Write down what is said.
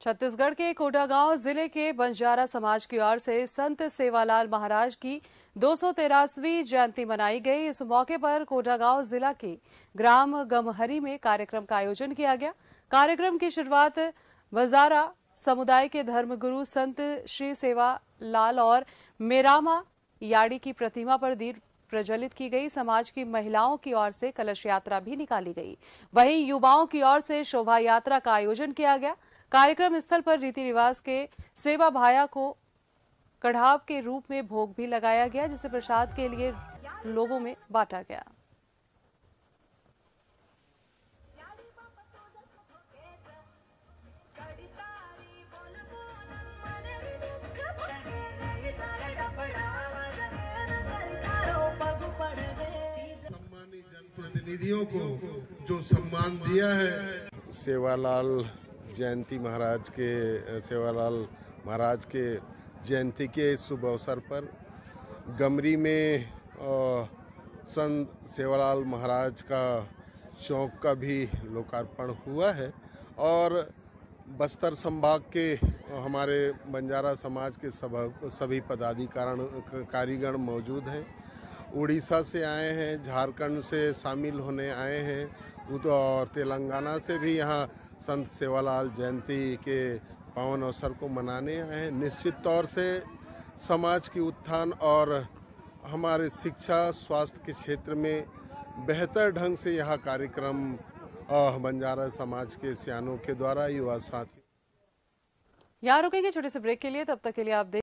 छत्तीसगढ़ के कोंडागांव जिले के बंजारा समाज की ओर से संत सेवालाल महाराज की 213वीं जयंती मनाई गई। इस मौके पर कोंडागांव जिला के ग्राम गमहरी में कार्यक्रम का आयोजन किया गया। कार्यक्रम की शुरुआत बंजारा समुदाय के धर्मगुरु संत श्री सेवालाल और मेरामा याड़ी की प्रतिमा पर दीप प्रज्वलित की गई। समाज की महिलाओं की ओर से कलश यात्रा भी निकाली गई। वहीं युवाओं की ओर से शोभा यात्रा का आयोजन किया गया। कार्यक्रम स्थल पर रीति रिवाज के सेवा भाया को कढ़ाव के रूप में भोग भी लगाया गया, जिसे प्रसाद के लिए लोगों में बांटा गया। जनप्रतिनिधियों को जो सम्मान दिया है, सेवालाल महाराज के जयंती के शुभ अवसर पर गमरी में संत सेवालाल महाराज का चौक का भी लोकार्पण हुआ है और बस्तर संभाग के हमारे बंजारा समाज के सभी कारीगण मौजूद हैं। उड़ीसा से आए हैं, झारखंड से शामिल होने आए हैं और तेलंगाना से भी यहाँ संत सेवालाल जयंती के पावन अवसर को मनाने आए हैं। निश्चित तौर से समाज की उत्थान और हमारे शिक्षा स्वास्थ्य के क्षेत्र में बेहतर ढंग से यह कार्यक्रम बंजारा समाज के सियानों के द्वारा युवा साथी। यहाँ रुकेंगे छोटे से ब्रेक के लिए, तब तक के लिए आप